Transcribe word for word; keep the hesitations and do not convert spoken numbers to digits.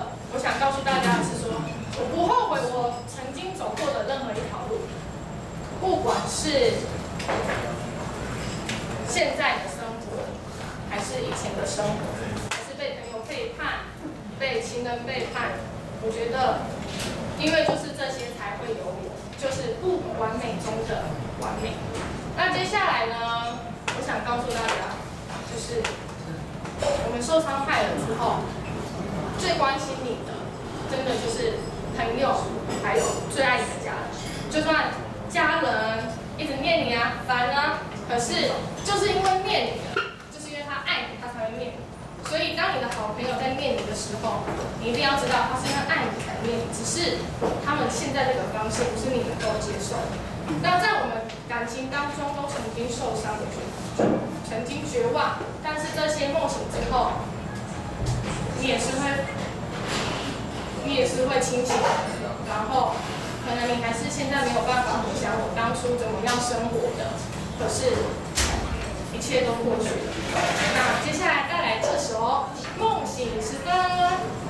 个我想告诉大家的是说，我不后悔我曾经走过的任何一条路，不管是现在的生活，还是以前的生活，还是被朋友背叛、被情人背叛，我觉得，因为就是这些才会有我，就是不完美中的完美。那接下来呢，我想告诉大家，就是我们受伤害了之后，最关心你的，真的就是朋友，还有最爱你的家人。就算家人一直念你啊、烦啊，可是就是因为念你的，就是因为他爱你，他才会念你。所以当你的好朋友在念你的时候，你一定要知道他是因为爱你才念你，只是他们现在这个方式不是你能够接受的。那在我们感情当中都曾经受伤的，曾经绝望，但是这些梦醒之后，你也是会，你也是会清醒的。然后，可能你还是现在没有办法回想我当初怎么样生活的，可是一切都过去了。那接下来带来这首《梦醒时分》。